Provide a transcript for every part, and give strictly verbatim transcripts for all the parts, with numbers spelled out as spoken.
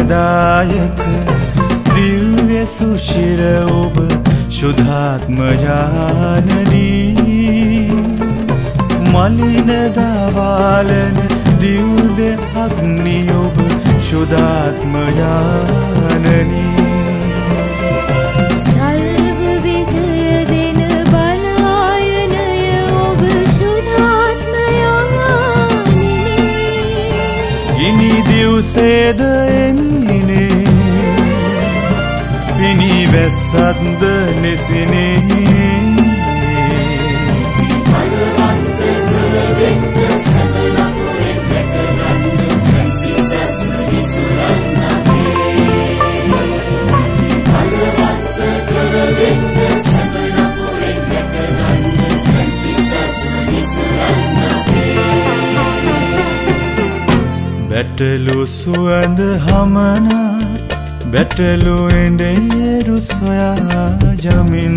දායක දිව්‍ය සුශිර ඔබ ශුද්ධාත්ම ඥානනී මලින දවාලන දිව්‍ය අග්නි ඔබ ශුද්ධාත්ම ඥානනී දිවසේද එන්නේ පිණි වැස්සක්ද නිසිනේ බලවන්ත කරවෙන්න සමනපුරෙන් දැකගන්න ෆ්‍රැන්සිස් ඇස්ලි සුරන්නගේ බලවන්ත කරවෙන්න සමනපුරෙන් දැකගන්න ෆ්‍රැන්සිස් ඇස්ලි සුරන්නගේ බැටළු සුවඳ හමනා බැටළු එඬේරු සොයා යමින්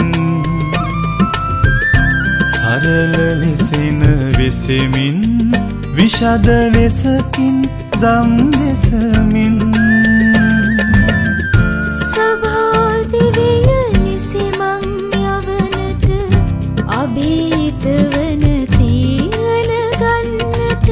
සරල ලෙසින් විසෙමින් විෂද වෙසකින් දම් දෙසමින් සභාදිවිය නිසිමං යවනට අභීත වන තීන ගන්නට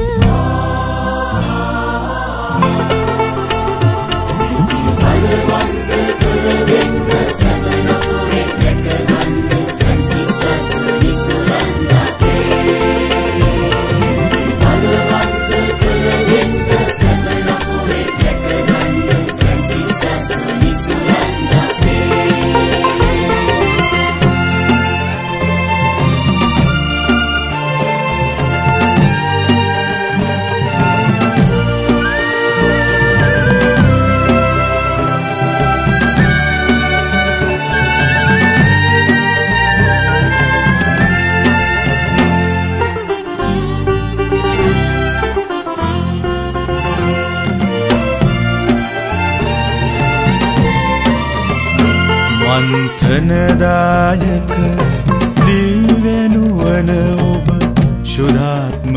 මන්ථනදායක දිව්‍ය නුවණ ඔබ ශුද්ධාත්ම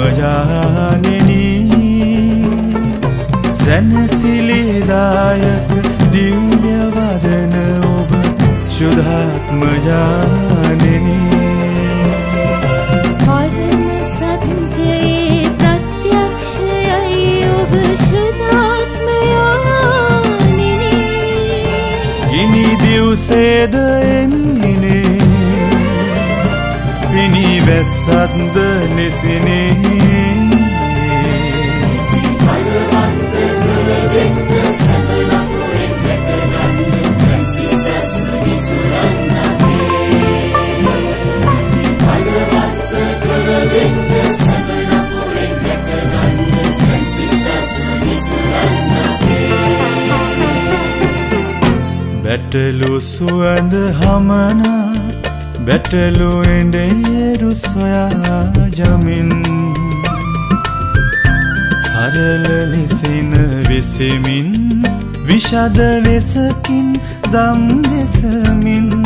ඥානනී සැනසිලිදායක දිව්‍ය වදන ඔබ ශුද්ධාත්ම ඥානනී පරම සත්‍යයේ ප්‍රත්‍යක්ෂයයි ඔබ ශුද්ධාත්ම ඥානනී ගිනි දිවසේද එන්නේ පිණි වැස්සක්ද නිසිනේ බලවන්ත කරවෙන්න සමනපුරෙන් දැකගන්න ෆ්‍රැන්සිස් ඇස්ලි සුරන්නගේ බලවන්ත කරවෙන්න සමනපුරෙන් දැකගන්න ෆ්‍රැන්සිස් ඇස්ලි සුරන්නගේ බැටළු සුවඳ හමනා බැටළු එඬේරු සොයා යමින් සරල ලෙසින් විසෙමින් විෂද වෙසකින් දම් දෙසමින්